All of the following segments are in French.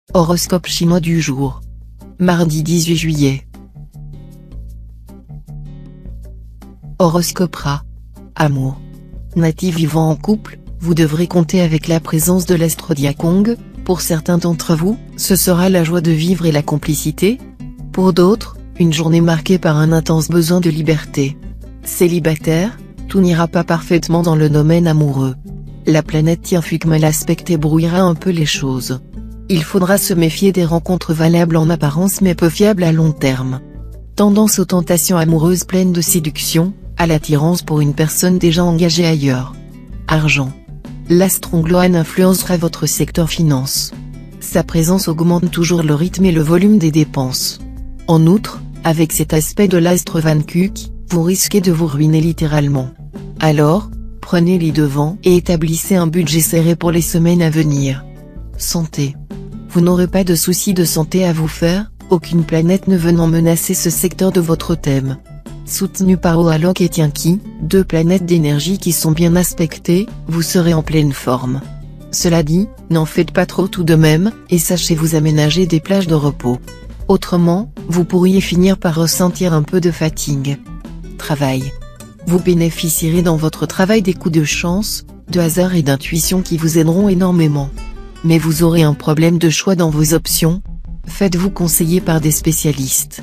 Horoscope chinois du jour. Mardi 18 juillet. Horoscope Rat. Amour. Natif vivant en couple, vous devrez compter avec la présence de l'astre Diakong. Pour certains d'entre vous, ce sera la joie de vivre et la complicité. Pour d'autres, une journée marquée par un intense besoin de liberté. Célibataire, tout n'ira pas parfaitement dans le domaine amoureux. La planète Tianfuk mal aspectée brouillera un peu les choses. Il faudra se méfier des rencontres valables en apparence mais peu fiables à long terme. Tendance aux tentations amoureuses pleines de séduction, à l'attirance pour une personne déjà engagée ailleurs. Argent. L'astre Ongloan influencera votre secteur finance. Sa présence augmente toujours le rythme et le volume des dépenses. En outre, avec cet aspect de l'astre Van Kuk, vous risquez de vous ruiner littéralement. Alors, prenez les devants et établissez un budget serré pour les semaines à venir. Santé. Vous n'aurez pas de soucis de santé à vous faire, aucune planète ne venant menacer ce secteur de votre thème. Soutenu par Oalok et Tianqi, deux planètes d'énergie qui sont bien aspectées, vous serez en pleine forme. Cela dit, n'en faites pas trop tout de même, et sachez vous aménager des plages de repos. Autrement, vous pourriez finir par ressentir un peu de fatigue. Travail. Vous bénéficierez dans votre travail des coups de chance, de hasard et d'intuition qui vous aideront énormément. Mais vous aurez un problème de choix dans vos options. Faites-vous conseiller par des spécialistes.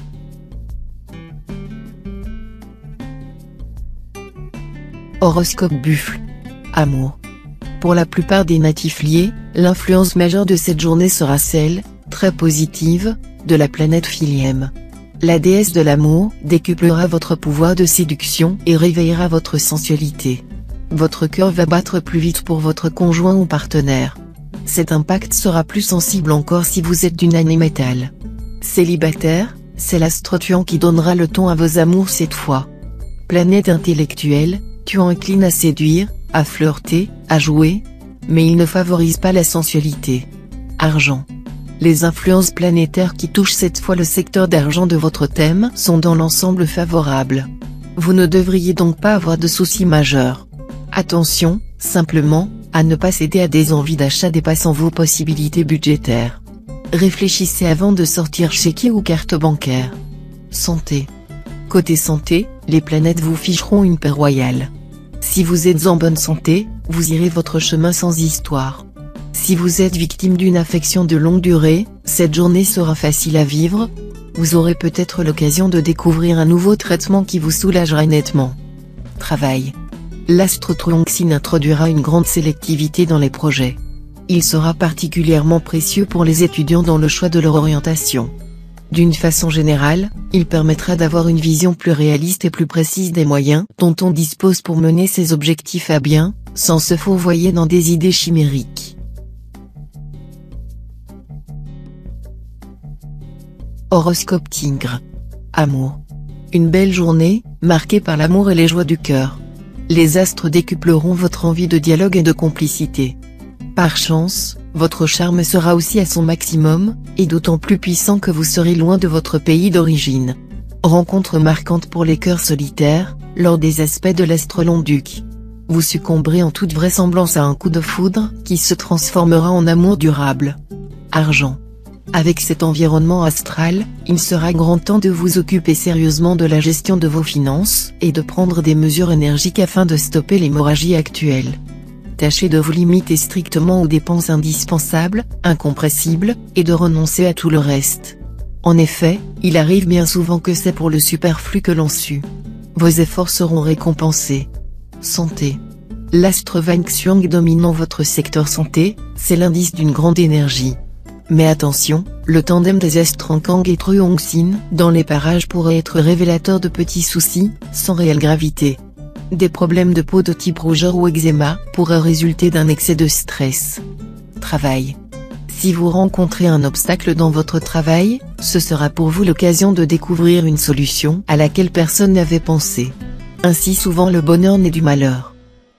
Horoscope Buffle. Amour. Pour la plupart des natifs liés, l'influence majeure de cette journée sera celle, très positive, de la planète Philième. La déesse de l'amour décuplera votre pouvoir de séduction et réveillera votre sensualité. Votre cœur va battre plus vite pour votre conjoint ou partenaire. Cet impact sera plus sensible encore si vous êtes d'une année métal. Célibataire, c'est l'astre Tuan qui donnera le ton à vos amours cette fois. Planète intellectuelle, Tuan incline à séduire, à flirter, à jouer, mais il ne favorise pas la sensualité. Argent. Les influences planétaires qui touchent cette fois le secteur d'argent de votre thème sont dans l'ensemble favorables. Vous ne devriez donc pas avoir de soucis majeurs. Attention, simplement, à ne pas céder à des envies d'achat dépassant vos possibilités budgétaires. Réfléchissez avant de sortir chéquier ou carte bancaire. Santé. Côté santé, les planètes vous ficheront une paix royale. Si vous êtes en bonne santé, vous irez votre chemin sans histoire. Si vous êtes victime d'une affection de longue durée, cette journée sera facile à vivre. Vous aurez peut-être l'occasion de découvrir un nouveau traitement qui vous soulagera nettement. Travail. L'astre Truongxin introduira une grande sélectivité dans les projets. Il sera particulièrement précieux pour les étudiants dans le choix de leur orientation. D'une façon générale, il permettra d'avoir une vision plus réaliste et plus précise des moyens dont on dispose pour mener ses objectifs à bien, sans se fourvoyer dans des idées chimériques. Horoscope Tigre. Amour. Une belle journée, marquée par l'amour et les joies du cœur. Les astres décupleront votre envie de dialogue et de complicité. Par chance, votre charme sera aussi à son maximum, et d'autant plus puissant que vous serez loin de votre pays d'origine. Rencontre marquante pour les cœurs solitaires, lors des aspects de l'astre Long-Duc. Vous succomberez en toute vraisemblance à un coup de foudre, qui se transformera en amour durable. Argent. Avec cet environnement astral, il sera grand temps de vous occuper sérieusement de la gestion de vos finances, et de prendre des mesures énergiques afin de stopper l'hémorragie actuelle. Tâchez de vous limiter strictement aux dépenses indispensables, incompressibles, et de renoncer à tout le reste. En effet, il arrive bien souvent que c'est pour le superflu que l'on sue. Vos efforts seront récompensés. Santé. L'astre Van Xiong dominant votre secteur santé, c'est l'indice d'une grande énergie. Mais attention, le tandem des astres Ankang et Truongxin dans les parages pourrait être révélateur de petits soucis, sans réelle gravité. Des problèmes de peau de type rougeur ou eczéma pourraient résulter d'un excès de stress. Travail. Si vous rencontrez un obstacle dans votre travail, ce sera pour vous l'occasion de découvrir une solution à laquelle personne n'avait pensé. Ainsi souvent le bonheur naît du malheur.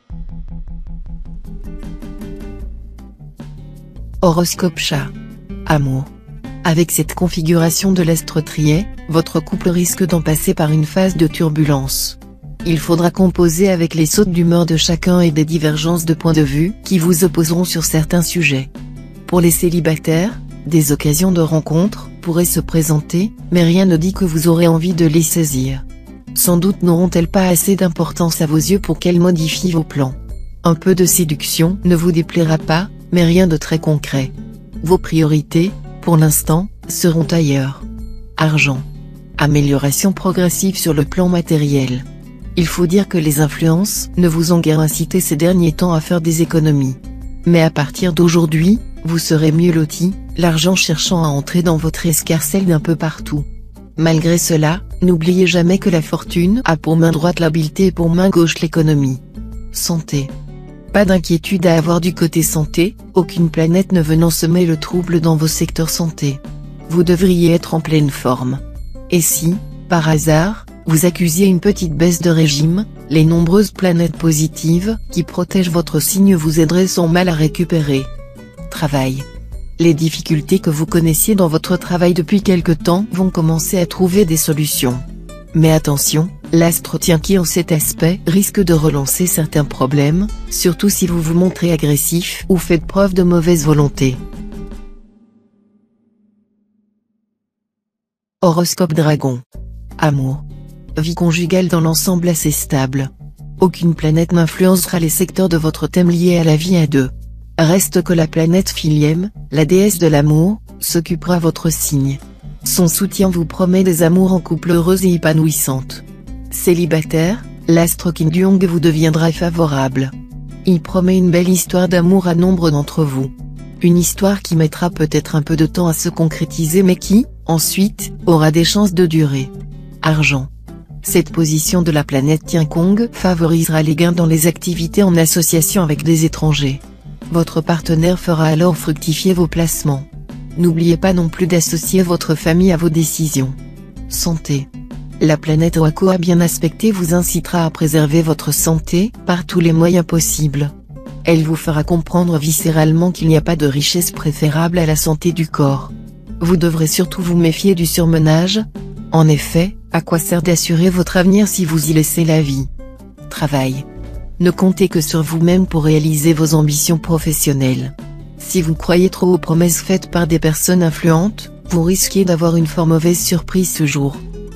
Horoscope Chat. Amour. Avec cette configuration de l'astre Trier, votre couple risque d'en passer par une phase de turbulence. Il faudra composer avec les sautes d'humeur de chacun et des divergences de points de vue qui vous opposeront sur certains sujets. Pour les célibataires, Des occasions de rencontre pourraient se présenter, mais rien ne dit que vous aurez envie de les saisir. Sans doute n'auront-elles pas assez d'importance à vos yeux pour qu'elles modifient vos plans. Un peu de séduction ne vous déplaira pas, mais rien de très concret. Vos priorités, pour l'instant, seront ailleurs. Argent. Amélioration progressive sur le plan matériel. Il faut dire que les influences ne vous ont guère incité ces derniers temps à faire des économies. Mais à partir d'aujourd'hui, vous serez mieux loti, l'argent cherchant à entrer dans votre escarcelle d'un peu partout. Malgré cela, n'oubliez jamais que la fortune a pour main droite l'habileté et pour main gauche l'économie. Santé. Pas d'inquiétude à avoir du côté santé, aucune planète ne venant semer le trouble dans vos secteurs santé. Vous devriez être en pleine forme. Et si, par hasard, vous accusiez une petite baisse de régime, les nombreuses planètes positives qui protègent votre signe vous aideraient sans mal à récupérer. Travail. Les difficultés que vous connaissiez dans votre travail depuis quelque temps vont commencer à trouver des solutions. Mais attention, l'astre tient qui en cet aspect risque de relancer certains problèmes, surtout si vous vous montrez agressif ou faites preuve de mauvaise volonté. Horoscope Dragon. Amour. Vie conjugale dans l'ensemble assez stable. Aucune planète n'influencera les secteurs de votre thème liés à la vie à deux. Reste que la planète Philième, la déesse de l'amour, s'occupera votre signe. Son soutien vous promet des amours en couple heureuses et épanouissantes. Célibataire, l'astre Kim Jong vous deviendra favorable. Il promet une belle histoire d'amour à nombre d'entre vous. Une histoire qui mettra peut-être un peu de temps à se concrétiser mais qui, ensuite, aura des chances de durer. Argent. Cette position de la planète Tiankong favorisera les gains dans les activités en association avec des étrangers. Votre partenaire fera alors fructifier vos placements. N'oubliez pas non plus d'associer votre famille à vos décisions. Santé. La planète Oako bien aspectée vous incitera à préserver votre santé par tous les moyens possibles. Elle vous fera comprendre viscéralement qu'il n'y a pas de richesse préférable à la santé du corps. Vous devrez surtout vous méfier du surmenage. En effet, à quoi sert d'assurer votre avenir si vous y laissez la vie? Travail. Ne comptez que sur vous-même pour réaliser vos ambitions professionnelles. Si vous croyez trop aux promesses faites par des personnes influentes, vous risquez d'avoir une fort mauvaise surprise ce jour.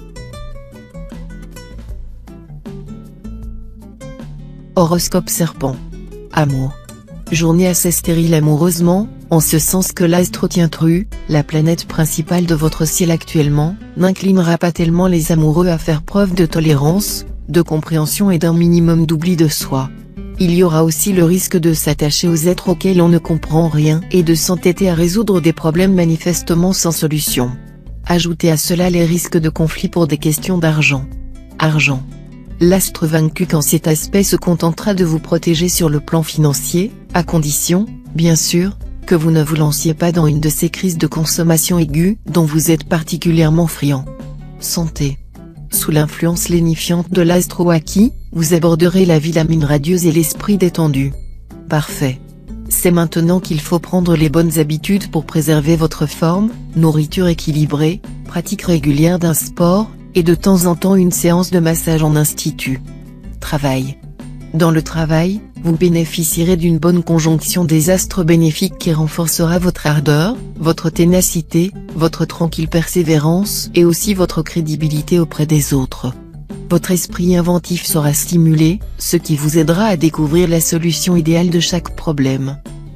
Horoscope Serpent. Amour. Journée assez stérile amoureusement, en ce sens que l'astre Tientru, la planète principale de votre ciel actuellement, n'inclinera pas tellement les amoureux à faire preuve de tolérance, de compréhension et d'un minimum d'oubli de soi. Il y aura aussi le risque de s'attacher aux êtres auxquels on ne comprend rien et de s'entêter à résoudre des problèmes manifestement sans solution. Ajoutez à cela les risques de conflit pour des questions d'argent. Argent. L'astre vaincu qu'en cet aspect se contentera de vous protéger sur le plan financier, à condition, bien sûr, que vous ne vous lanciez pas dans une de ces crises de consommation aiguë dont vous êtes particulièrement friand. Santé. Sous l'influence lénifiante de l'astre Waki, vous aborderez la vie la mine radieuse et l'esprit détendu. Parfait. C'est maintenant qu'il faut prendre les bonnes habitudes pour préserver votre forme, nourriture équilibrée, pratique régulière d'un sport, et de temps en temps une séance de massage en institut. Travail. Dans le travail, vous bénéficierez d'une bonne conjonction des astres bénéfiques qui renforcera votre ardeur, votre ténacité, votre tranquille persévérance et aussi votre crédibilité auprès des autres. Votre esprit inventif sera stimulé, ce qui vous aidera à découvrir la solution idéale de chaque problème.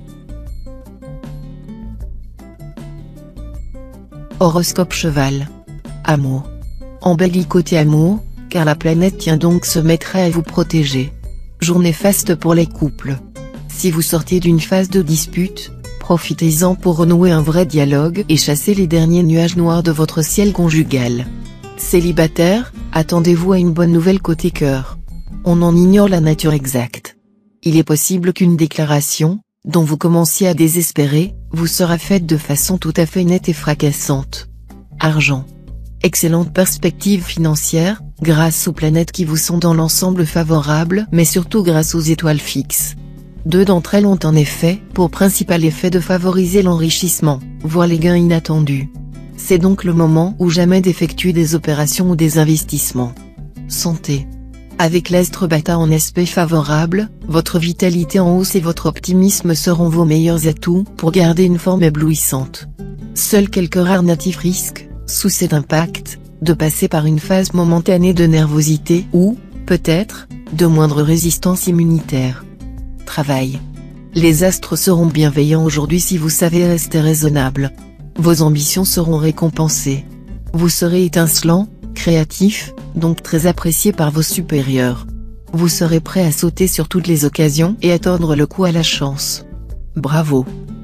Horoscope Cheval. Amour. Embellis côté amour, car la planète Tientong se mettra à vous protéger. Journée faste pour les couples. Si vous sortez d'une phase de dispute, profitez-en pour renouer un vrai dialogue et chasser les derniers nuages noirs de votre ciel conjugal. Célibataire, attendez-vous à une bonne nouvelle côté cœur. On en ignore la nature exacte. Il est possible qu'une déclaration, dont vous commenciez à désespérer, vous sera faite de façon tout à fait nette et fracassante. Argent. Excellente perspective financière, grâce aux planètes qui vous sont dans l'ensemble favorables mais surtout grâce aux étoiles fixes. Deux d'entre elles ont en effet pour principal effet de favoriser l'enrichissement, voire les gains inattendus. C'est donc le moment ou jamais d'effectuer des opérations ou des investissements. Santé. Avec l'astre Bata en aspect favorable, votre vitalité en hausse et votre optimisme seront vos meilleurs atouts pour garder une forme éblouissante. Seuls quelques rares natifs risquent, sous cet impact, de passer par une phase momentanée de nervosité ou, peut-être, de moindre résistance immunitaire. Travail. Les astres seront bienveillants aujourd'hui si vous savez rester raisonnable. Vos ambitions seront récompensées. Vous serez étincelant, créatif, donc très apprécié par vos supérieurs. Vous serez prêt à sauter sur toutes les occasions et à tordre le cou à la chance. Bravo.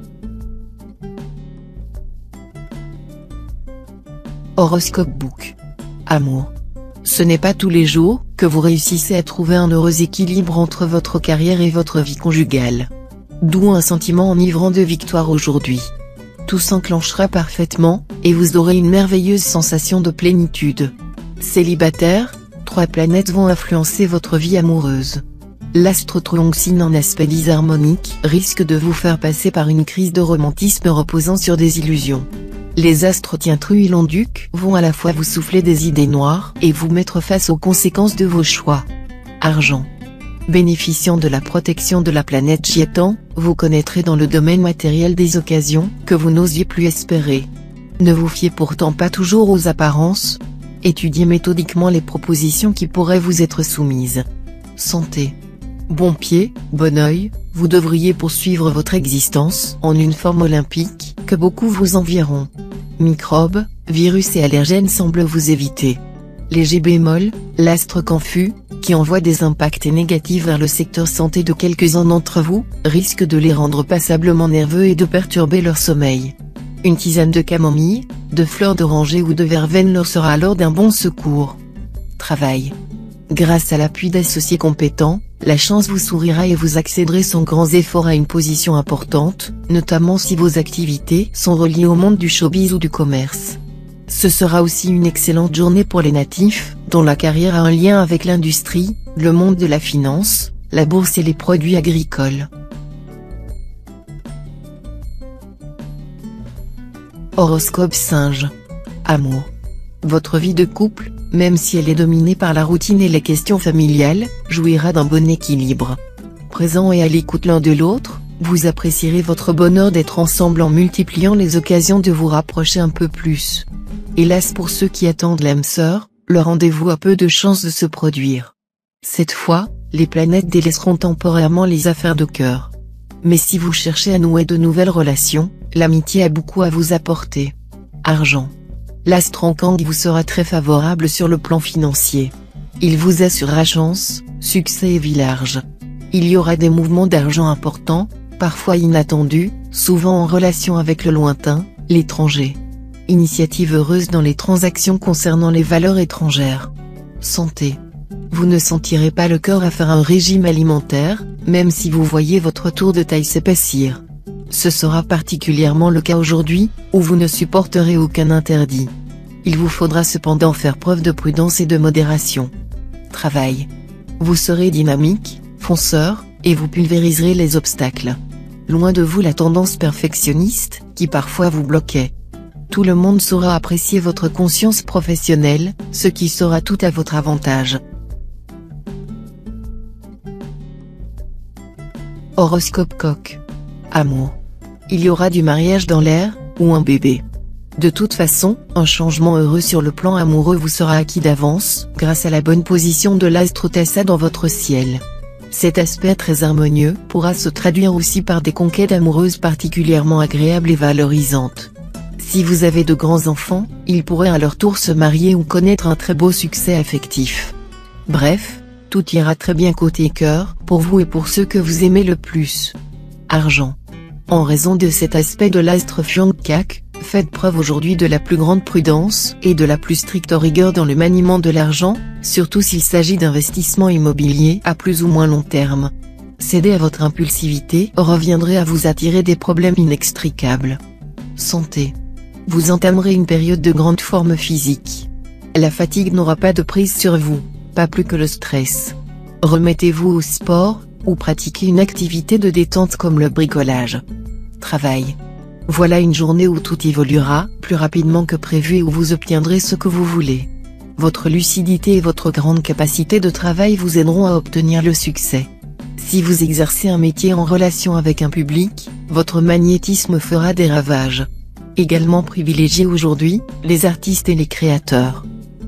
Horoscope Book. Amour. Ce n'est pas tous les jours que vous réussissez à trouver un heureux équilibre entre votre carrière et votre vie conjugale. D'où un sentiment enivrant de victoire aujourd'hui. Tout s'enclenchera parfaitement, et vous aurez une merveilleuse sensation de plénitude. Célibataire, 3 planètes vont influencer votre vie amoureuse. L'astre Tronxine en aspect disharmonique risque de vous faire passer par une crise de romantisme reposant sur des illusions. Les astres Tientru et Londuc vont à la fois vous souffler des idées noires et vous mettre face aux conséquences de vos choix. Argent. Bénéficiant de la protection de la planète Chiétan, vous connaîtrez dans le domaine matériel des occasions que vous n'osiez plus espérer. Ne vous fiez pourtant pas toujours aux apparences. Étudiez méthodiquement les propositions qui pourraient vous être soumises. Santé. Bon pied, bon oeil, vous devriez poursuivre votre existence en une forme olympique que beaucoup vous envieront. Microbes, virus et allergènes semblent vous éviter. Léger bémol, l'astre Canfu, qui envoie des impacts négatifs vers le secteur santé de quelques-uns d'entre vous, risque de les rendre passablement nerveux et de perturber leur sommeil. Une tisane de camomille, de fleurs d'oranger ou de verveine leur sera alors d'un bon secours. Travail. Grâce à l'appui d'associés compétents, la chance vous sourira et vous accéderez sans grands efforts à une position importante, notamment si vos activités sont reliées au monde du showbiz ou du commerce. Ce sera aussi une excellente journée pour les natifs, dont la carrière a un lien avec l'industrie, le monde de la finance, la bourse et les produits agricoles. Horoscope Singe. Amour. Votre vie de couple, même si elle est dominée par la routine et les questions familiales, jouira d'un bon équilibre. Présent et à l'écoute l'un de l'autre, vous apprécierez votre bonheur d'être ensemble en multipliant les occasions de vous rapprocher un peu plus. Hélas pour ceux qui attendent l'âme sœur, le rendez-vous a peu de chances de se produire. Cette fois, les planètes délaisseront temporairement les affaires de cœur. Mais si vous cherchez à nouer de nouvelles relations, l'amitié a beaucoup à vous apporter. Argent. L'astre Ankang vous sera très favorable sur le plan financier. Il vous assurera chance, succès et vie large. Il y aura des mouvements d'argent importants, parfois inattendus, souvent en relation avec le lointain, l'étranger. Initiative heureuse dans les transactions concernant les valeurs étrangères. Santé. Vous ne sentirez pas le cœur à faire un régime alimentaire, même si vous voyez votre tour de taille s'épaissir. Ce sera particulièrement le cas aujourd'hui, où vous ne supporterez aucun interdit. Il vous faudra cependant faire preuve de prudence et de modération. Travail. Vous serez dynamique, fonceur, et vous pulvériserez les obstacles. Loin de vous la tendance perfectionniste, qui parfois vous bloquait. Tout le monde saura apprécier votre conscience professionnelle, ce qui sera tout à votre avantage. Horoscope Coq. Amour. Il y aura du mariage dans l'air, ou un bébé. De toute façon, un changement heureux sur le plan amoureux vous sera acquis d'avance, grâce à la bonne position de l'astre Tassa dans votre ciel. Cet aspect très harmonieux pourra se traduire aussi par des conquêtes amoureuses particulièrement agréables et valorisantes. Si vous avez de grands enfants, ils pourraient à leur tour se marier ou connaître un très beau succès affectif. Bref, tout ira très bien côté cœur, pour vous et pour ceux que vous aimez le plus. Argent. En raison de cet aspect de l'astre Fiongkak, faites preuve aujourd'hui de la plus grande prudence et de la plus stricte rigueur dans le maniement de l'argent, surtout s'il s'agit d'investissements immobiliers à plus ou moins long terme. Céder à votre impulsivité reviendrait à vous attirer des problèmes inextricables. Santé. Vous entamerez une période de grande forme physique. La fatigue n'aura pas de prise sur vous, pas plus que le stress. Remettez-vous au sport, ou pratiquez une activité de détente comme le bricolage. Travail. Voilà une journée où tout évoluera plus rapidement que prévu et où vous obtiendrez ce que vous voulez. Votre lucidité et votre grande capacité de travail vous aideront à obtenir le succès. Si vous exercez un métier en relation avec un public, votre magnétisme fera des ravages. Également privilégiés aujourd'hui, les artistes et les créateurs.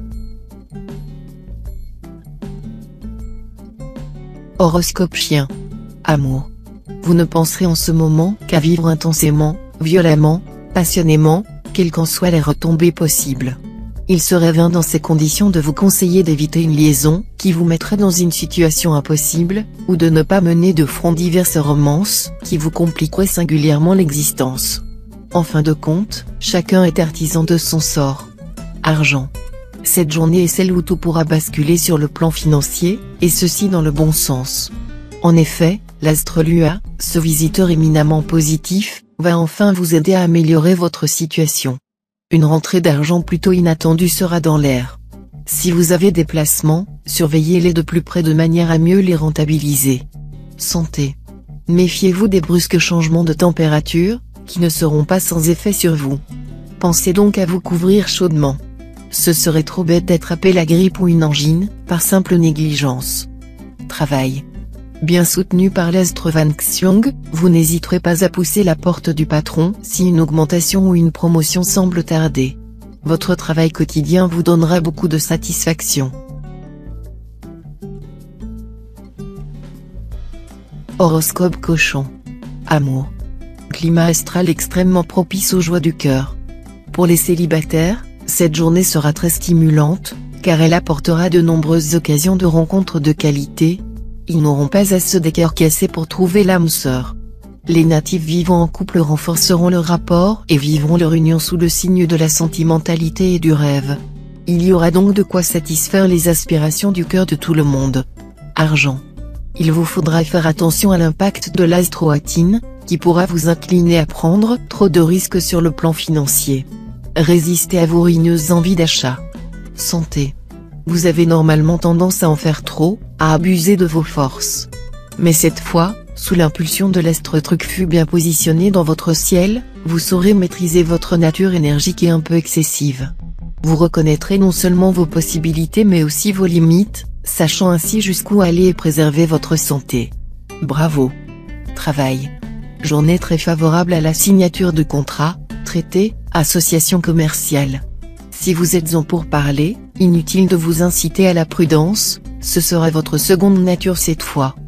Horoscope Chien. Amour. Vous ne penserez en ce moment qu'à vivre intensément, violemment, passionnément, quelles qu'en soient les retombées possibles. Il serait vain dans ces conditions de vous conseiller d'éviter une liaison qui vous mettrait dans une situation impossible, ou de ne pas mener de front diverses romances qui vous compliqueraient singulièrement l'existence. En fin de compte, chacun est artisan de son sort. Argent. Cette journée est celle où tout pourra basculer sur le plan financier, et ceci dans le bon sens. En effet, l'astre Lua, ce visiteur éminemment positif, va enfin vous aider à améliorer votre situation. Une rentrée d'argent plutôt inattendue sera dans l'air. Si vous avez des placements, surveillez-les de plus près de manière à mieux les rentabiliser. Santé. Méfiez-vous des brusques changements de température, qui ne seront pas sans effet sur vous. Pensez donc à vous couvrir chaudement. Ce serait trop bête d'attraper la grippe ou une angine, par simple négligence. Travail. Bien soutenu par l'astre Van Xiong, vous n'hésiterez pas à pousser la porte du patron si une augmentation ou une promotion semble tarder. Votre travail quotidien vous donnera beaucoup de satisfaction. Horoscope Cochon. Amour. Climat astral extrêmement propice aux joies du cœur. Pour les célibataires, cette journée sera très stimulante, car elle apportera de nombreuses occasions de rencontres de qualité. Ils n'auront pas à se décarcasser pour trouver l'âme sœur. Les natifs vivant en couple renforceront leur rapport et vivront leur union sous le signe de la sentimentalité et du rêve. Il y aura donc de quoi satisfaire les aspirations du cœur de tout le monde. Argent. Il vous faudra faire attention à l'impact de l'astroatine, qui pourra vous incliner à prendre trop de risques sur le plan financier. Résistez à vos ruineuses envies d'achat. Santé. Vous avez normalement tendance à en faire trop, à abuser de vos forces. Mais cette fois, sous l'impulsion de l'astre Truc bien positionné dans votre ciel, vous saurez maîtriser votre nature énergique et un peu excessive. Vous reconnaîtrez non seulement vos possibilités mais aussi vos limites, sachant ainsi jusqu'où aller et préserver votre santé. Bravo. Travail. Journée très favorable à la signature de contrats, traités, associations commerciales. Si vous êtes en pourparlers, inutile de vous inciter à la prudence, ce sera votre seconde nature cette fois.